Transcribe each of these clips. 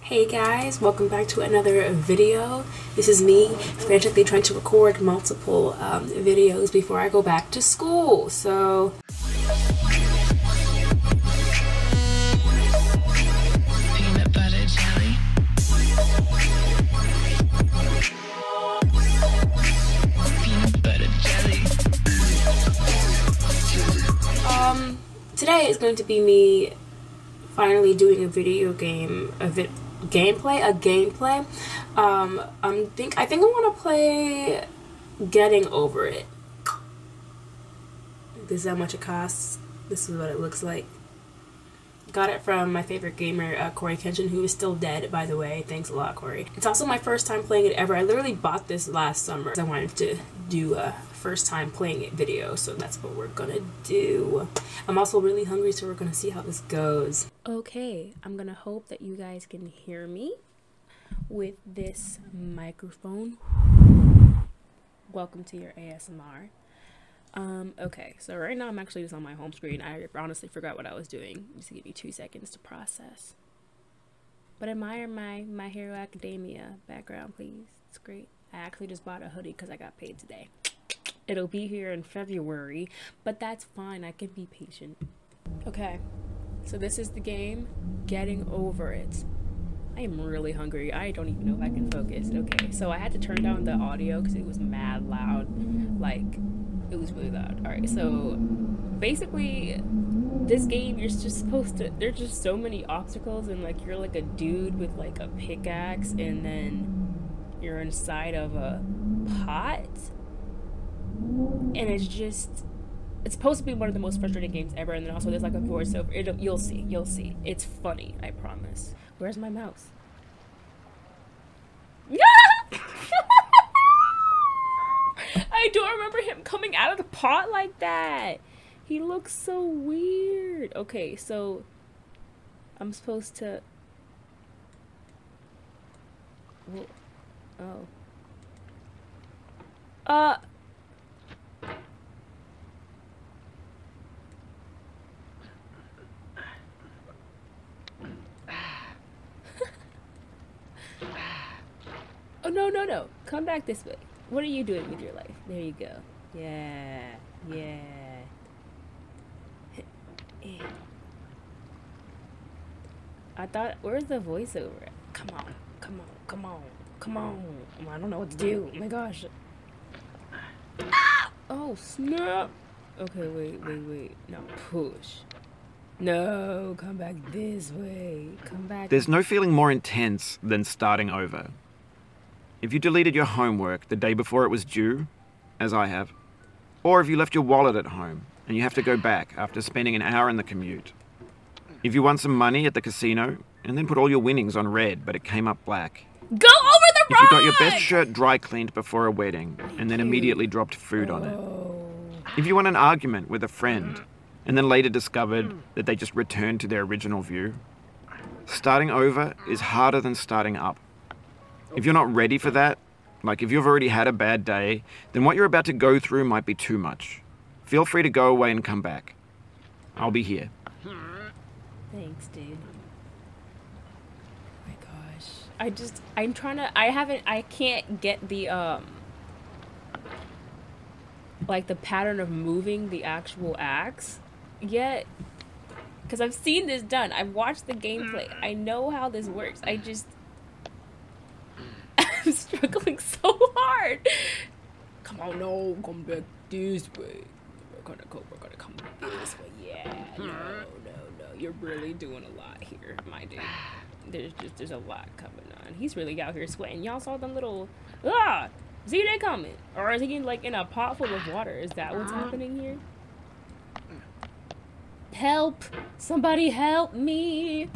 Hey guys, welcome back to another video. This is me frantically trying to record multiple videos before I go back to school. So Peanut butter jelly. Peanut butter jelly. Today is going to be me finally doing a video game, gameplay. I think I want to play Getting Over It. This is how much it costs. This is what it looks like. Got it from my favorite gamer, Corey Kenshin, who is still dead, by the way. Thanks a lot, Corey. It's also my first time playing it ever. I literally bought this last summer. I wanted to do a first time playing it video, so that's what we're gonna do. I'm also really hungry, so we're gonna see how this goes. Okay, I'm gonna hope that you guys can hear me with this microphone. Welcome to your ASMR. Okay, so right now I'm actually just on my home screen. I honestly forgot what I was doing. Just give me 2 seconds to process. But admire my Hero Academia background, please. It's great. I actually just bought a hoodie because I got paid today. It'll be here in February, but that's fine. I can be patient. Okay, so this is the game, Getting Over It. I am really hungry. I don't even know if I can focus. Okay, so I had to turn down the audio because it was mad loud. Like, it was really loud. Alright, so basically this game, you're just supposed to, there's just so many obstacles, and like you're like a dude with like a pickaxe, and then you're inside of a pot, and it's supposed to be one of the most frustrating games ever. And then also there's like a voiceover. You'll see it's funny, I promise. Where's my mouse? I don't remember him coming out of the pot like that. He looks so weird. Okay, so I'm supposed to... Well, oh. Oh, no. Come back this way. What are you doing with your life? There you go. Yeah. I thought, where's the voiceover at? Come on. I don't know what to do. Oh my gosh. Ah! Oh, snap. Okay, wait. No, push. No, come back this way. Come back. There's no feeling more intense than starting over. If you deleted your homework the day before it was due, as I have, or if you left your wallet at home and you have to go back after spending an hour in the commute. If you won some money at the casino and then put all your winnings on red but it came up black. Go over the If rod! you got your best shirt dry cleaned before a wedding and then immediately dropped food on it. If you won an argument with a friend and then later discovered that they just returned to their original view. Starting over is harder than starting up. If you're not ready for that, like if you've already had a bad day, then what you're about to go through might be too much. Feel free to go away and come back. I'll be here. Thanks, dude. Oh my gosh. I can't get the, like the pattern of moving the actual axe yet. Because I've seen this done. I've watched the gameplay. I know how this works. I'm struggling so hard. Come on, no, come back this way. We're gonna come back this way. Yeah, no. You're really doing a lot here, my dude. There's a lot coming on. He's really out here sweating. Y'all saw them little, see they coming? Or is he like in a pot full of water? Is that what's happening here? Help! Somebody help me!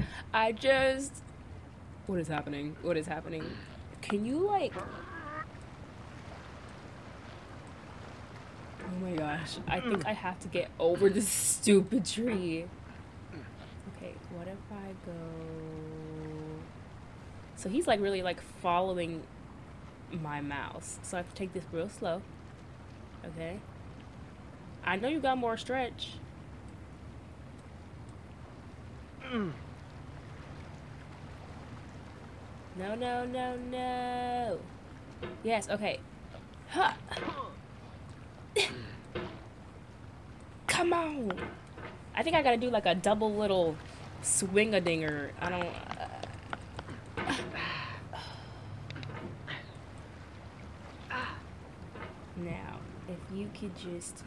What is happening? Can you like... Oh my gosh. I think I have to get over this stupid tree. Okay, what if I go... So he's like really like following my mouse. So I have to take this real slow. Okay. I know you got more stretch. No, no, no, no. Yes, okay. Huh. Come on. I think I gotta do like a double little swing-a-dinger. I don't... Now, if you could just...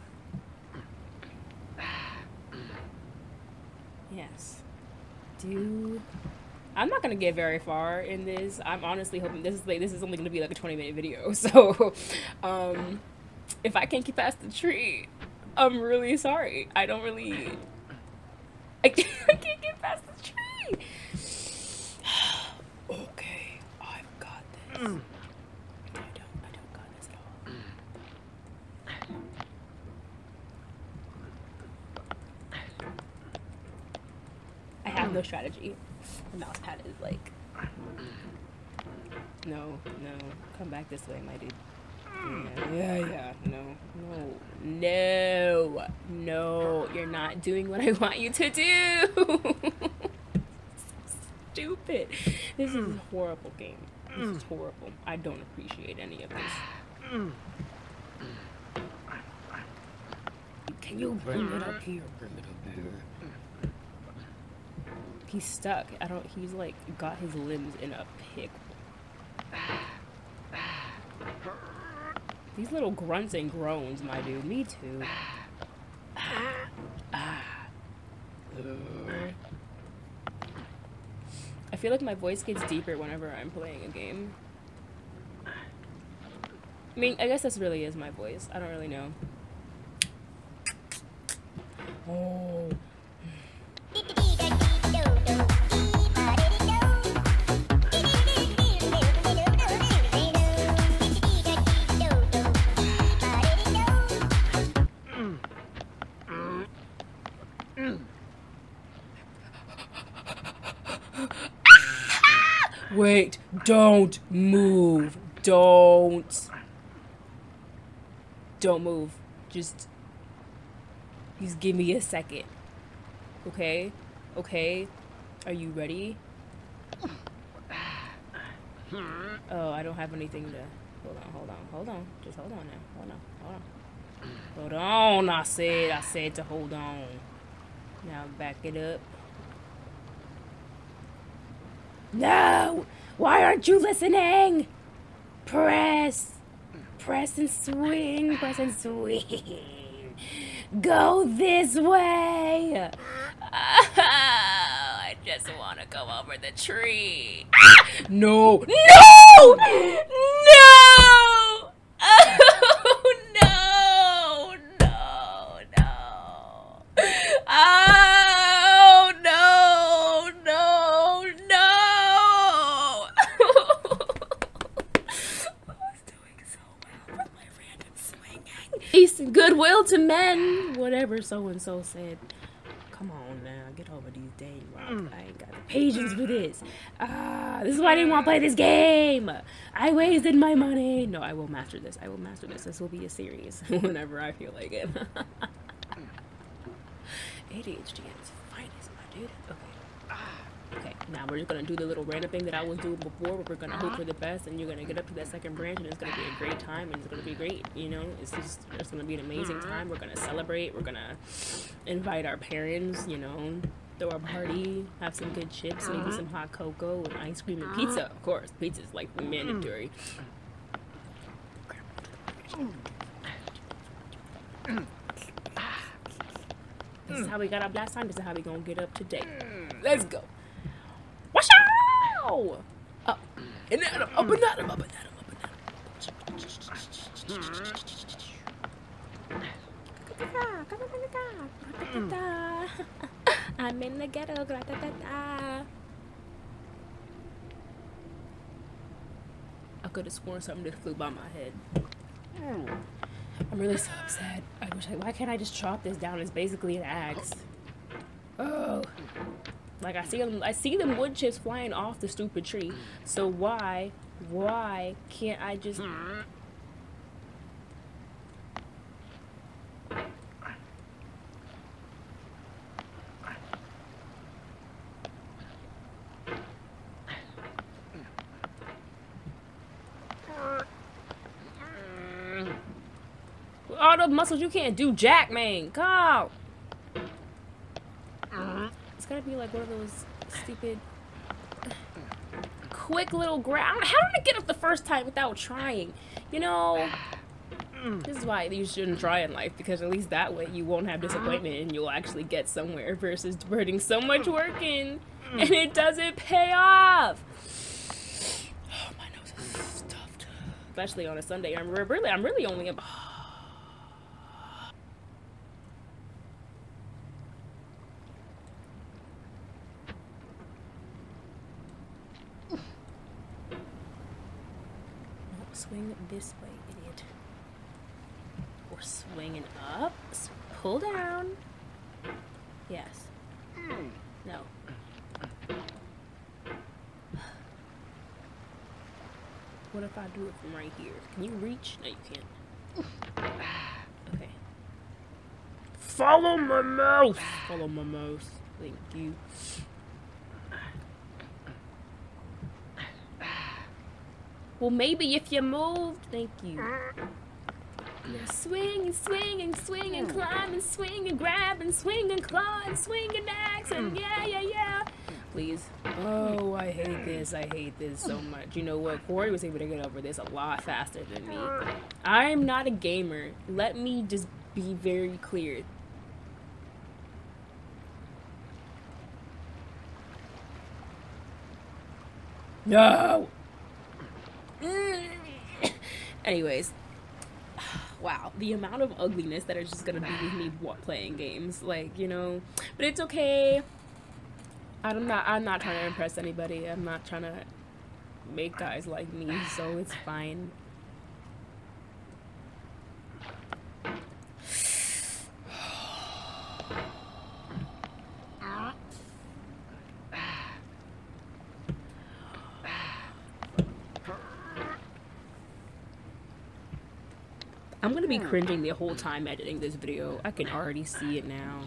Yes. I'm not gonna get very far in this. I'm honestly hoping this is only gonna be like a 20-minute video. So, if I can't get past the tree, I'm really sorry. I can't get past the tree. Okay, I've got this. I don't got this at all. I have no strategy. The mouse pad is like, no, come back this way, my dude. Yeah, no, you're not doing what I want you to do. Stupid. This is a horrible game. This is horrible. I don't appreciate any of this. Can you bring it up here? He's stuck. He's like got his limbs in a pickle. These little grunts and groans, my dude. Me too. I feel like my voice gets deeper whenever I'm playing a game. I mean, I guess this really is my voice. I don't really know. Oh. Wait, don't move. Don't move. Just give me a second. Okay? Okay? Are you ready? Oh, I don't have anything to... Hold on. Just hold on now. Hold on. I said to hold on. Now back it up. No! Why aren't you listening? Press and swing. Go this way. I just want to go over the tree. No! Oh, no! Peace and goodwill to men, whatever so-and-so said. Come on now, get over these dang rocks. I ain't got the patience for this. This is why I didn't want to play this game. I wasted my money. No, I will master this. This will be a series whenever I feel like it. ADHD at its finest, my dude. Okay, now we're just gonna do the little random thing that I was doing before, where we're gonna hope for the best, and you're gonna get up to that second branch, and it's gonna be a great time, and it's gonna be great. You know, it's gonna be an amazing time. We're gonna celebrate. We're gonna invite our parents. You know, throw a party, have some good chips, maybe some hot cocoa and ice cream and pizza. Of course, pizza's like mandatory. This is how we got up last time. This is how we gonna get up today. Let's go. Watch out! Up and at him, up and at him, up and at him, up and at him. I'm in the ghetto. I could have sworn something just flew by my head. I'm really so upset. Why can't I just chop this down? It's basically an axe. Oh. Like, I see them wood chips flying off the stupid tree. So why can't I just... all those muscles, you can't do jack, man. Go. It's gotta be like one of those stupid, quick little ground. How did I get up the first time without trying? You know, this is why you shouldn't try in life, because at least that way you won't have disappointment and you'll actually get somewhere versus putting so much work in and it doesn't pay off. Oh, my nose is stuffed. Especially on a Sunday. I'm really only about... Swing this way, idiot. We're swinging up. Pull down. Yes. No. What if I do it from right here? Can you reach? No, you can't. Okay. Follow my mouse! Follow my mouse. Thank you. Well, maybe if you moved. Thank you. Now swing and swing and swing and climb and swing and grab and swing and claw and swing and axe and yeah. Please. Oh, I hate this. I hate this so much. You know what? Corey was able to get over this a lot faster than me. I'm not a gamer. Let me just be very clear. No! Anyways, wow, the amount of ugliness that is just gonna be with me playing games, like, you know, but it's okay. I'm not trying to impress anybody. I'm not trying to make guys like me, so it's fine. I'm gonna be cringing the whole time editing this video. I can already see it now.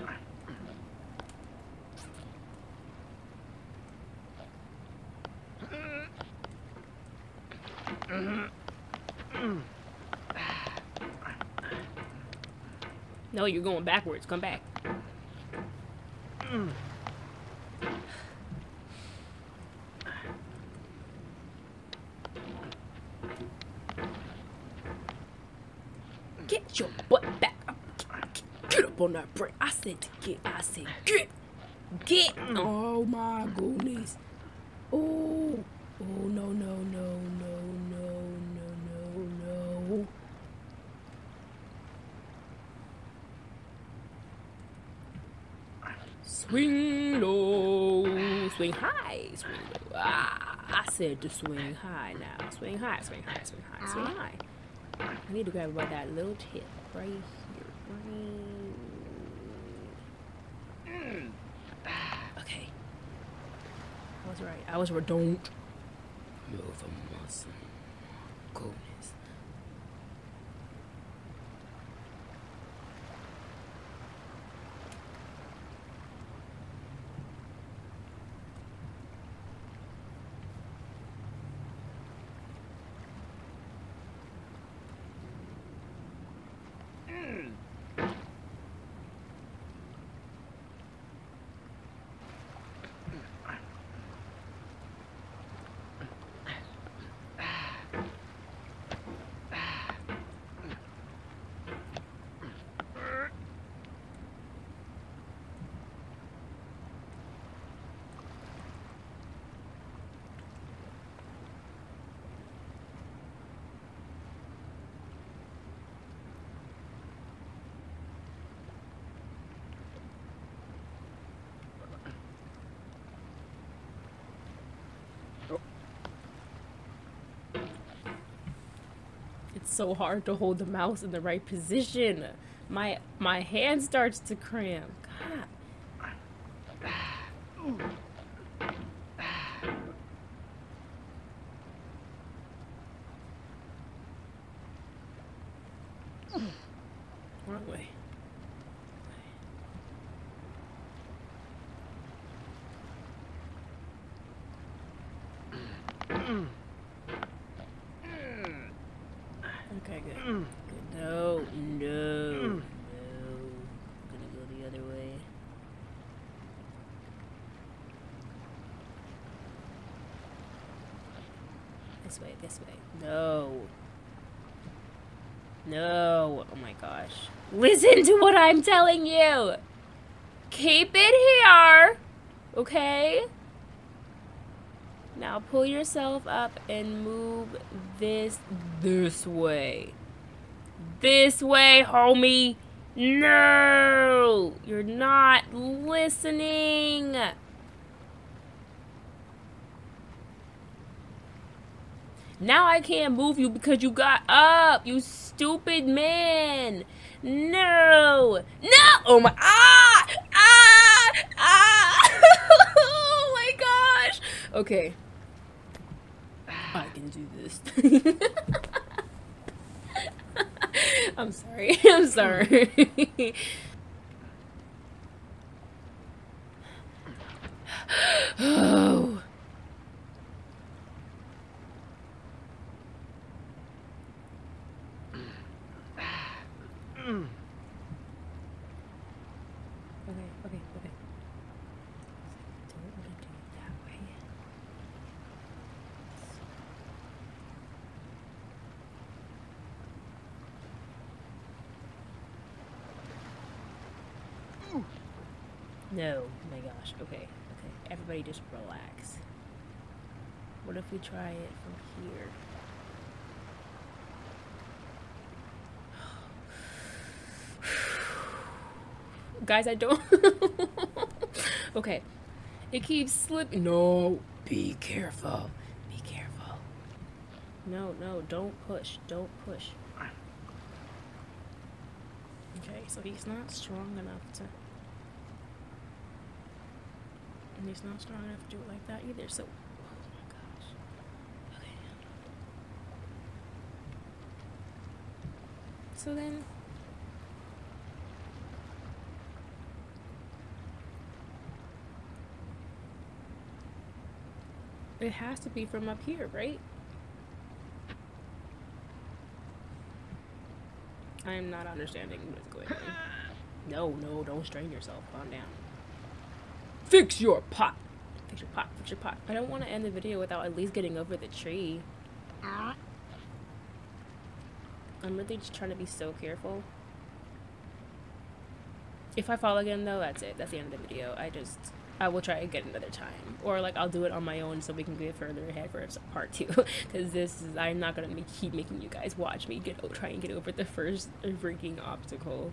No, you're going backwards. Come back. Get your butt back up. Get up on that break. I said to get. I said get. Get. Oh my goodness. Oh. Oh no no no no no no no no. Swing low, swing high, swing low. Ah, I said to swing high now. Swing high, swing high, swing high, swing high. I need to grab about that little tip right here. Okay. I was right. I was right. Don't move a muscle. Goodness. It's so hard to hold the mouse in the right position. My hand starts to cramp. God. Wrong way. Okay, good. No, This way, this way. No. No. Oh my gosh. Listen to what I'm telling you. Keep it here. Okay? Now pull yourself up and move this way. This way, homie. No! You're not listening. Now I can't move you because you got up, you stupid man. No! No! Oh my, oh my gosh. Okay. I can do this. I'm sorry. I'm sorry. Oh. Okay. Don't want to do it that way. No, oh my gosh. Okay. Everybody just relax. What if we try it from here? Guys, I don't. Okay. It keeps slipping. No. Be careful. Be careful. No, don't push. Don't push. Okay, so he's not strong enough to. And he's not strong enough to do it like that either, so. Oh my gosh. Okay. So then. It has to be from up here, right? I am not understanding what is going on. No, don't strain yourself. Calm down. Fix your pot. Fix your pot. I don't want to end the video without at least getting over the tree. I'm really just trying to be so careful. If I fall again though, that's it. That's the end of the video. I will try again another time. Or like I'll do it on my own so we can get further ahead for part 2. Because I'm not going to keep making you guys watch me try and get over the first freaking obstacle.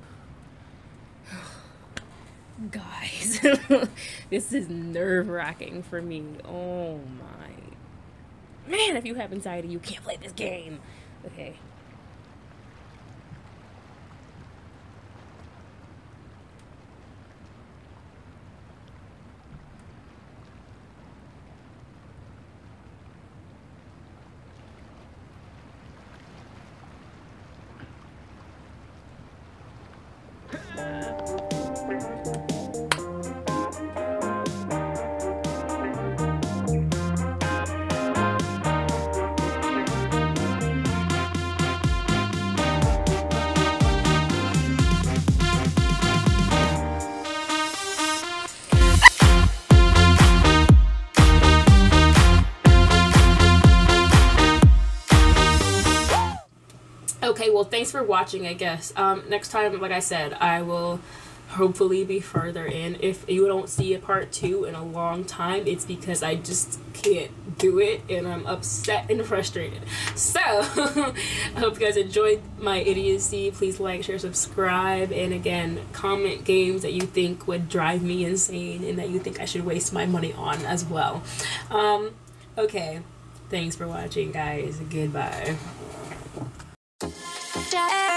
Guys, this is nerve-wracking for me. Oh my. Man, if you have anxiety, you can't play this game. Okay. Okay, well, thanks for watching, I guess. Next time, like I said, I will hopefully be further in. If you don't see a part 2 in a long time, it's because I just can't do it and I'm upset and frustrated. So, I hope you guys enjoyed my idiocy. Please like, share, subscribe, and again, comment games that you think would drive me insane and that you think I should waste my money on as well. Okay, thanks for watching, guys. Goodbye. Yeah.